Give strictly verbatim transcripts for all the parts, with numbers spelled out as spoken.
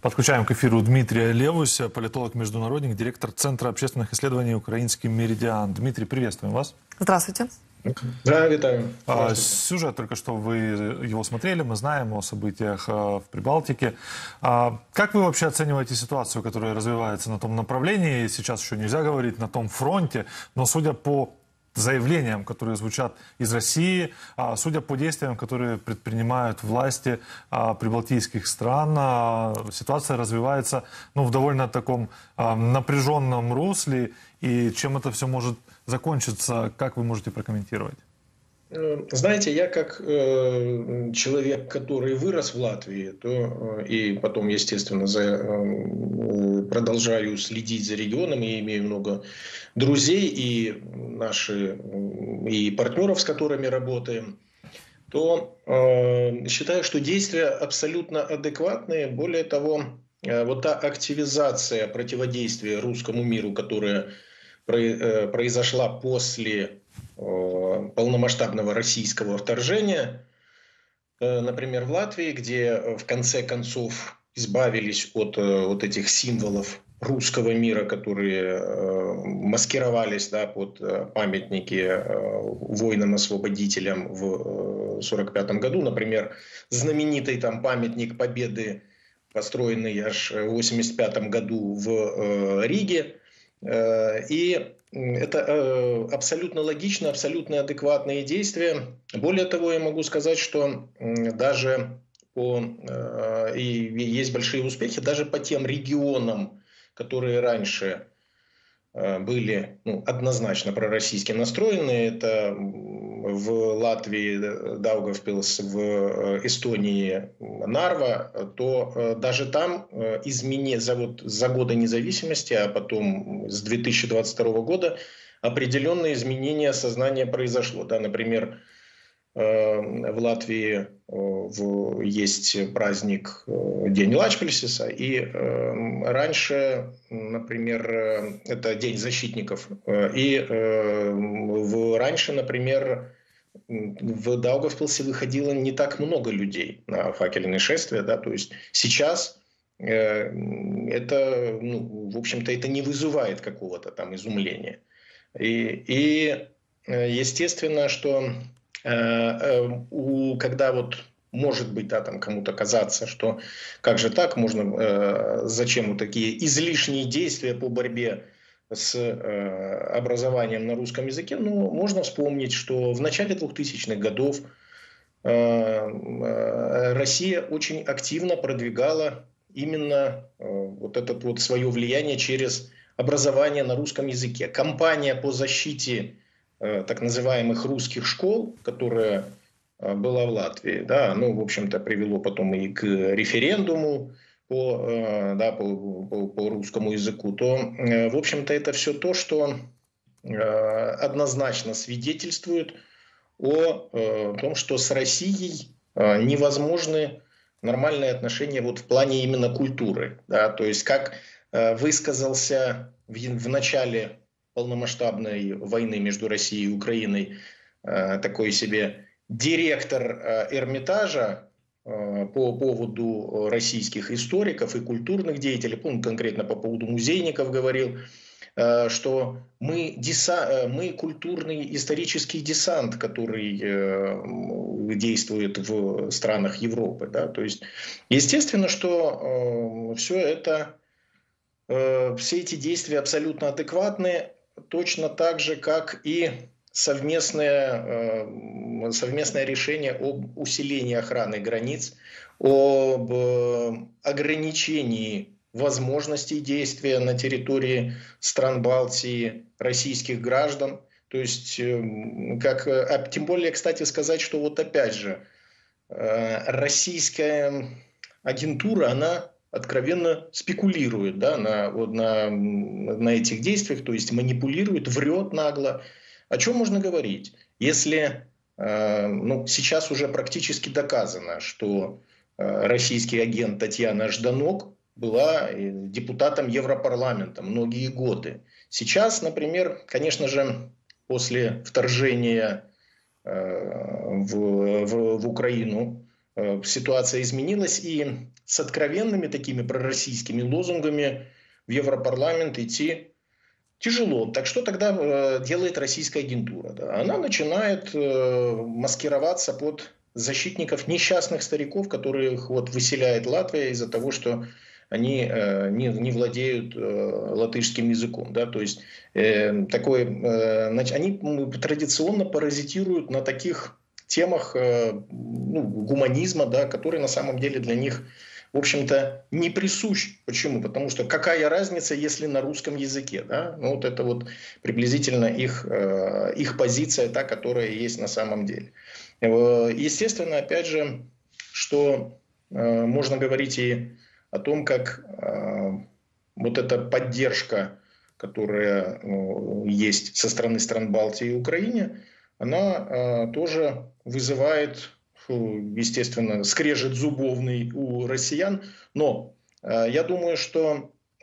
Подключаем к эфиру Дмитрия Левуся, политолог-международник, директор Центра общественных исследований «Украинский меридиан». Дмитрий, приветствуем вас. Здравствуйте. Да, витаю. А, сюжет, только что вы его смотрели, мы знаем о событиях в Прибалтике. А, как вы вообще оцениваете ситуацию, которая развивается на том направлении? Сейчас еще нельзя говорить на том фронте, но судя по заявлениям, которые звучат из России, а, судя по действиям, которые предпринимают власти а, прибалтийских стран, а, ситуация развивается ну, в довольно таком а, напряженном русле. И чем это все может закончиться, как вы можете прокомментировать? Знаете, я как э, человек, который вырос в Латвии, то э, и потом, естественно, за, э, продолжаю следить за регионом, и имею много друзей и наши и партнеров, с которыми работаем, то э, считаю, что действия абсолютно адекватные. Более того, э, вот та активизация противодействия русскому миру, которая про, э, произошла после полномасштабного российского вторжения, например, в Латвии, где в конце концов избавились от вот этих символов русского мира, которые маскировались, да, под памятники воинам-освободителям в сорок пятом году, например, знаменитый там памятник Победы, построенный аж в восемьдесят пятом году в Риге, и это э, абсолютно логично, абсолютно адекватные действия. Более того, я могу сказать, что э, даже по, э, и есть большие успехи даже по тем регионам, которые раньше э, были ну, однозначно пророссийски настроены. Это в Латвии Даугавпилс, в Эстонии Нарва, то даже там изменения за, вот, за годы независимости, а потом с две тысячи двадцать второго года определенные изменения сознания произошло. Да, например, в Латвии есть праздник День Лачплесиса, и раньше, например, это День защитников, и раньше, например, в Даугавпилсе выходило не так много людей на факельные шествия, да, то есть сейчас это, ну, в общем-то, это не вызывает какого-то там изумления. И, и естественно, что когда вот может быть, да, там кому-то казаться, что как же так, можно, э, зачем вот такие излишние действия по борьбе с э, образованием на русском языке, ну, можно вспомнить, что в начале двухтысячных годов э, э, Россия очень активно продвигала именно э, вот это вот свое влияние через образование на русском языке. Кампания по защите э, так называемых русских школ, которая была в Латвии, да, ну, в общем-то, привело потом и к референдуму по, да, по, по, по русскому языку, то, в общем-то, это все то, что однозначно свидетельствует о том, что с Россией невозможны нормальные отношения вот в плане именно культуры, да, то есть, как высказался в, в начале полномасштабной войны между Россией и Украиной такой себе директор Эрмитажа по поводу российских историков и культурных деятелей, он конкретно по поводу музейников говорил, что мы, деса, мы культурный исторический десант, который действует в странах Европы. Да? То есть, естественно, что все это, все эти действия абсолютно адекватны, точно так же, как и Совместное, совместное решение об усилении охраны границ, об ограничении возможностей действия на территории стран Балтии российских граждан. То есть, как, а тем более, кстати, сказать, что вот опять же, российская агентура, она откровенно спекулирует, да, на, вот на, на этих действиях, то есть манипулирует, врет нагло. О чем можно говорить, если э, ну, сейчас уже практически доказано, что э, российский агент Татьяна Жданок была депутатом Европарламента многие годы. Сейчас, например, конечно же, после вторжения э, в, в, в Украину ситуация изменилась, и с откровенными такими пророссийскими лозунгами в Европарламент идти тяжело. Так что тогда э, делает российская агентура? Да? Она начинает э, маскироваться под защитников несчастных стариков, которых вот выселяет Латвия из-за того, что они э, не, не владеют э, латышским языком. Да? То есть э, такое, э, они традиционно паразитируют на таких темах э, ну, гуманизма, да, которые на самом деле для них, в общем-то, не присущ. Почему? Потому что какая разница, если на русском языке? Да? Ну, вот это вот приблизительно их, э, их позиция, та, которая есть на самом деле. Э, естественно, опять же, что э, можно говорить и о том, как э, вот эта поддержка, которая э, есть со стороны стран Балтии и Украины, она э, тоже вызывает, естественно, скрежет зубовный у россиян. Но э, я думаю, что э,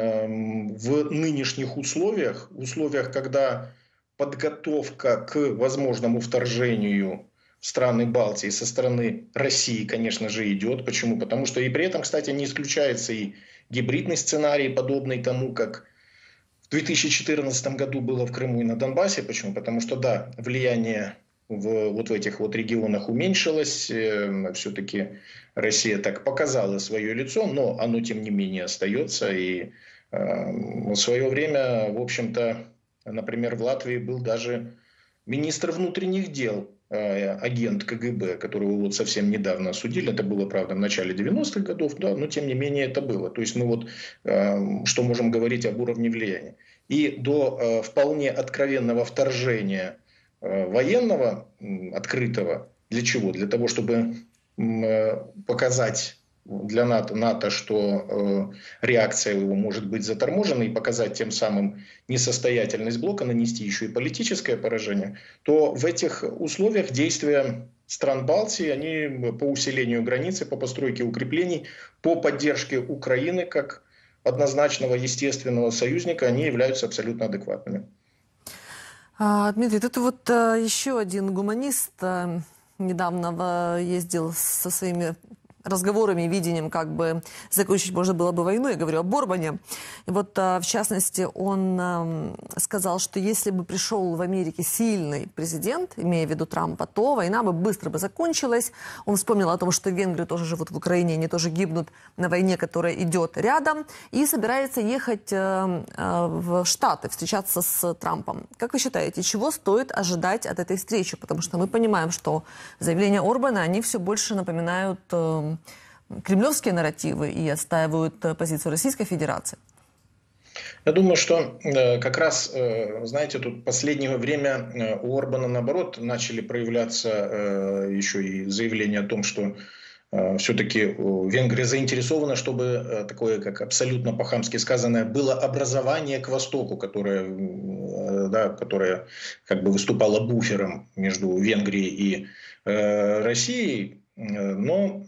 в нынешних условиях, в условиях, когда подготовка к возможному вторжению в страны Балтии со стороны России, конечно же, идет. Почему? Потому что и при этом, кстати, не исключается и гибридный сценарий, подобный тому, как в две тысячи четырнадцатом году было в Крыму и на Донбассе. Почему? Потому что, да, влияние в, вот в этих вот регионах уменьшилось. Э, все-таки Россия так показала свое лицо, но оно, тем не менее, остается. И э, в свое время, в общем-то, например, в Латвии был даже министр внутренних дел, э, агент КГБ, которого вот совсем недавно осудили. Это было, правда, в начале девяностых годов, да, но тем не менее это было. То есть мы вот э, что можем говорить об уровне влияния. И до э, вполне откровенного вторжения э, военного, э, открытого, для чего? Для того, чтобы э, показать для НАТО, НАТО что э, реакция его может быть заторможена, и показать тем самым несостоятельность блока, нанести еще и политическое поражение, то в этих условиях действия стран Балтии, они по усилению границы, по постройке укреплений, по поддержке Украины как однозначного естественного союзника, они являются абсолютно адекватными. А, Дмитрий, тут вот а, еще один гуманист а, недавно ездил со своими разговорами и видением, как бы закончить можно было бы войну. Я говорю об Орбане. И вот, в частности, он сказал, что если бы пришел в Америке сильный президент, имея в виду Трампа, то война бы быстро бы закончилась. Он вспомнил о том, что венгры тоже живут в Украине, они тоже гибнут на войне, которая идет рядом, и собирается ехать в Штаты, встречаться с Трампом. Как вы считаете, чего стоит ожидать от этой встречи? Потому что мы понимаем, что заявления Орбана, они все больше напоминают кремлевские нарративы и отстаивают позицию Российской Федерации. Я думаю, что э, как раз, э, знаете, тут в последнее время э, у Орбана, наоборот, начали проявляться э, еще и заявления о том, что э, все-таки Венгрия заинтересована, чтобы э, такое, как абсолютно по-хамски сказанное, было образование к востоку, которое, э, да, которое как бы выступало буфером между Венгрией и э, Россией. Но,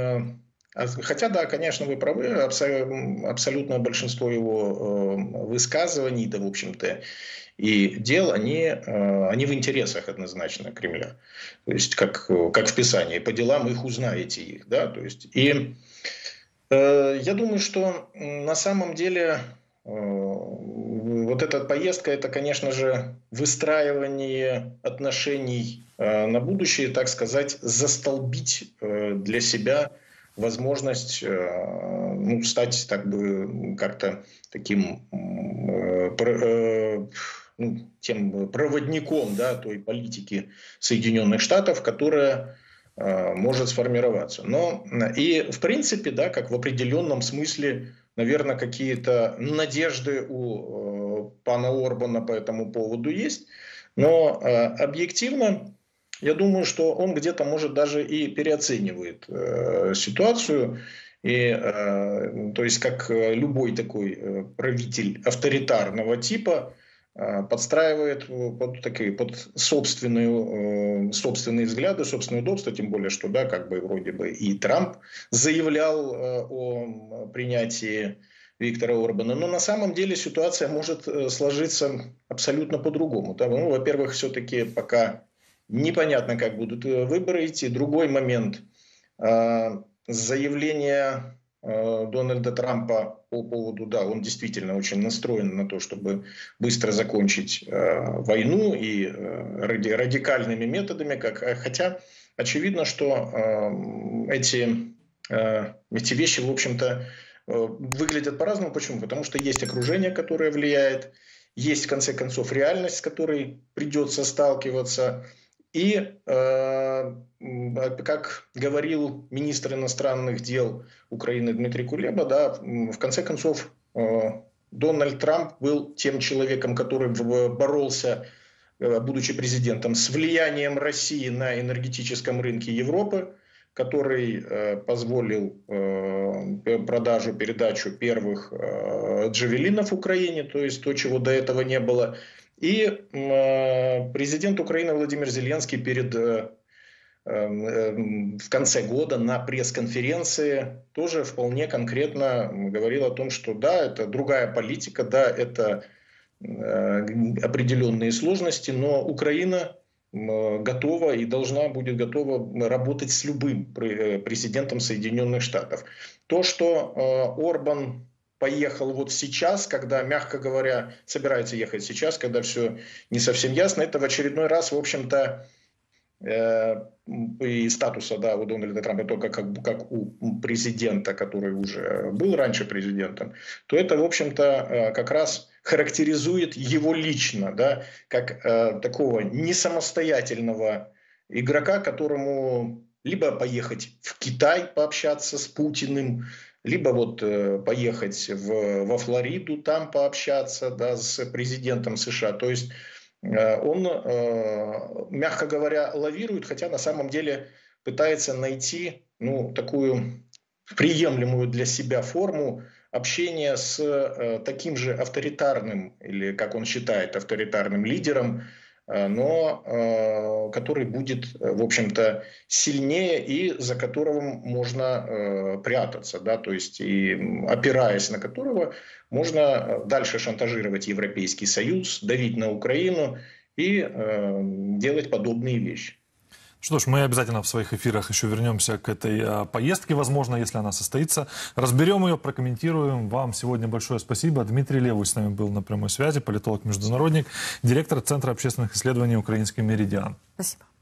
хотя, да, конечно, вы правы, абсолютное большинство его высказываний, да, в общем-то, и дел, они, они в интересах однозначно Кремля. То есть, как, как в Писании, по делам их узнаете их, да, то есть, и э, я думаю, что на самом деле э, вот эта поездка, это, конечно же, выстраивание отношений э, на будущее, так сказать, застолбить э, для себя возможность э, ну, стать так бы как-то таким э, э, ну, тем проводником, да, той политики Соединенных Штатов, которая э, может сформироваться. Но и в принципе, да, как в определенном смысле, наверное, какие-то надежды у э, пана Орбана по этому поводу есть. Но э, объективно, я думаю, что он где-то, может, даже и переоценивает э, ситуацию. И, э, то есть, как любой такой э, правитель авторитарного типа, э, подстраивает под, такие, под собственную, э, собственные взгляды, собственное удобство, тем более, что, да, как бы вроде бы и Трамп заявлял э, о принятии Виктора Орбана. Но на самом деле ситуация может сложиться абсолютно по-другому. Ну, во-первых, все-таки пока непонятно, как будут выборы идти. Другой момент. Заявление Дональда Трампа по поводу, да, он действительно очень настроен на то, чтобы быстро закончить войну и радикальными методами, как, хотя очевидно, что эти, эти вещи, в общем-то, выглядят по-разному. Почему? Потому что есть окружение, которое влияет, есть, в конце концов, реальность, с которой придется сталкиваться. И, э, как говорил министр иностранных дел Украины Дмитрий Кулеба, да, в конце концов, э, Дональд Трамп был тем человеком, который боролся, э, будучи президентом, с влиянием России на энергетическом рынке Европы, который э, позволил э, продажу, передачу первых э, джавелинов Украине, то есть то, чего до этого не было. И э, президент Украины Владимир Зеленский перед, э, э, в конце года на пресс-конференции тоже вполне конкретно говорил о том, что да, это другая политика, да, это э, определенные сложности, но Украина готова и должна будет готова работать с любым президентом Соединенных Штатов. То, что э, Орбан поехал вот сейчас, когда, мягко говоря, собирается ехать сейчас, когда все не совсем ясно, это в очередной раз, в общем-то, э, и статуса, да, у Дональда Трампа только как, как у президента, который уже был раньше президентом, то это, в общем-то, э, как раз характеризует его лично, да, как э, такого несамостоятельного игрока, которому либо поехать в Китай пообщаться с Путиным, либо вот э, поехать в, во Флориду, там пообщаться, да, с президентом США. То есть э, он, э, мягко говоря, лавирует, хотя на самом деле пытается найти, ну, такую приемлемую для себя форму общения с э, таким же авторитарным, или, как он считает, авторитарным лидером, э, но э, который будет, в общем-то, сильнее и за которым можно э, прятаться, да, то есть и опираясь на которого можно дальше шантажировать Европейский Союз, давить на Украину и э, делать подобные вещи. Что ж, мы обязательно в своих эфирах еще вернемся к этой а, поездке, возможно, если она состоится. Разберем ее, прокомментируем. Вам сегодня большое спасибо. Дмитрий Левуй с нами был на прямой связи, политолог-международник, директор Центра общественных исследований «Украинский меридиан». Спасибо.